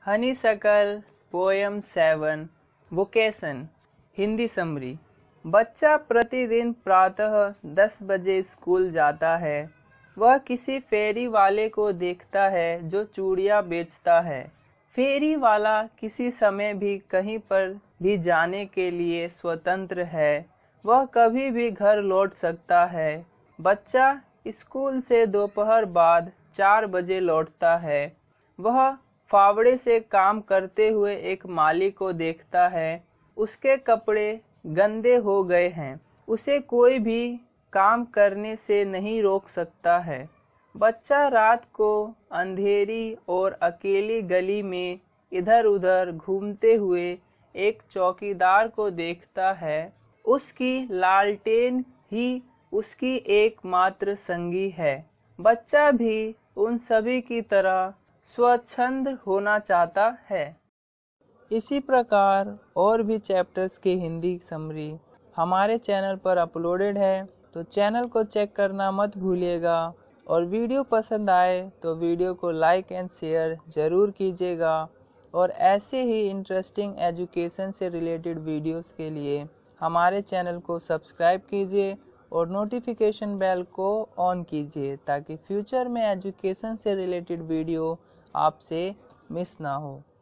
हनीशकल poem 7 vocation Hindi summary. बच्चा प्रतिदिन प्रातः 10 बजे स्कूल जाता है। वह किसी फेरी वाले को देखता है जो चूड़ियाँ बेचता है। फेरी वाला किसी समय भी कहीं पर भी जाने के लिए स्वतंत्र है। वह कभी भी घर लौट सकता है। बच्चा स्कूल से दोपहर बाद 4 बजे लौटता है। वह फावड़े से काम करते हुए एक माली को देखता है। उसके कपड़े गंदे हो गए हैं। उसे कोई भी काम करने से नहीं रोक सकता है। बच्चा रात को अंधेरी और अकेली गली में इधर उधर घूमते हुए एक चौकीदार को देखता है। उसकी लालटेन ही उसकी एकमात्र संगी है। बच्चा भी उन सभी की तरह स्वच्छंद होना चाहता है। इसी प्रकार और भी चैप्टर्स की हिंदी समरी हमारे चैनल पर अपलोडेड है, तो चैनल को चेक करना मत भूलिएगा। और वीडियो पसंद आए तो वीडियो को लाइक एंड शेयर ज़रूर कीजिएगा। और ऐसे ही इंटरेस्टिंग एजुकेशन से रिलेटेड वीडियोस के लिए हमारे चैनल को सब्सक्राइब कीजिए और नोटिफिकेशन बेल को ऑन कीजिए, ताकि फ्यूचर में एजुकेशन से रिलेटेड वीडियो आपसे मिस ना हो।